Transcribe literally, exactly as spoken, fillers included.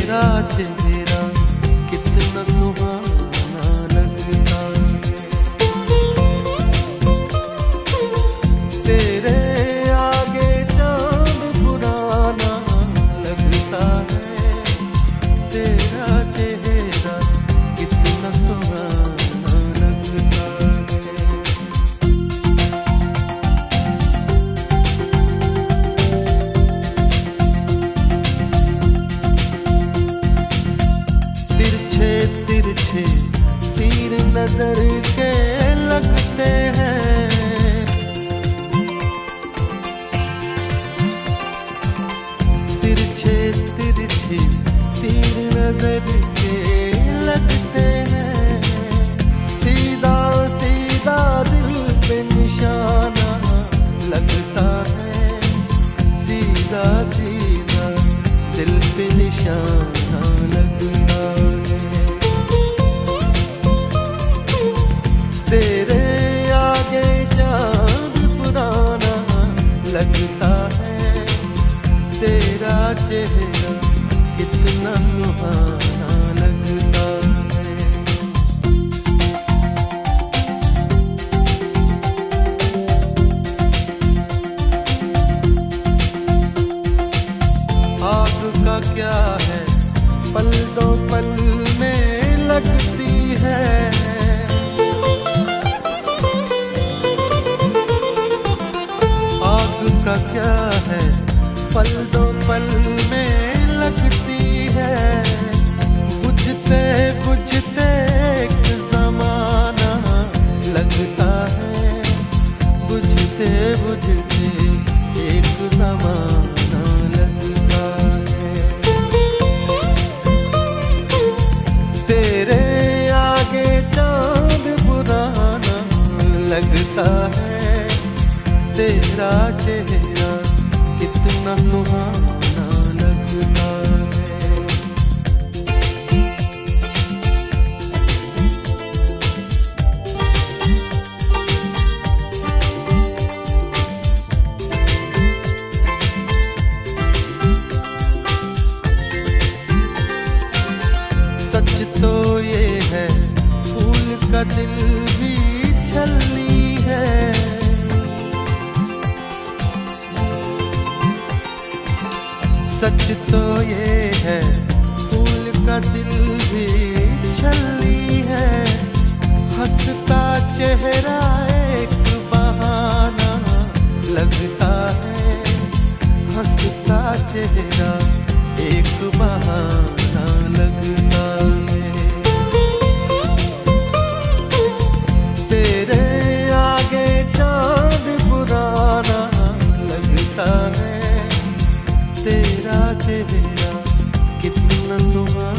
तेरा चेहरा कितना सुहाना लगता है। तेरे आगे चांद पुराना लगता है। तेरा चेहरा कितना सुहाना लगता है। तिरछे तिरछे तीर नजर के लगते हैं। तिरछे तिरछे तीर नजर के लगते हैं। सीधा सीधा दिल पे निशाना लगता है। सीधा सीधा दिल पे निशाना लगता है। तेरे आगे चांद पुराना लगता है। तेरा चेहरा कितना सुहाना लगता है। आग का क्या है पल दो पल में लगती है। आग का क्या है पल दो पल में लगती है। बुझते बुझते एक जमाना लगता है। बुझते बुझते एक जमाना लगता है। तेरे आगे चांद पुराना लगता है। तेरा चेहरा कितना सुहाना लगता है। सच तो ये है फूल का दिल भी छलनी है। सच तो ये है फूल का दिल भी छलनी है। हंसता चेहरा एक बहाना लगता है। हंसता चेहरा एक बहाना लगता है। तेरे आगे चांद पुराना लगता है। तेरा चेहरा कितना सुहाना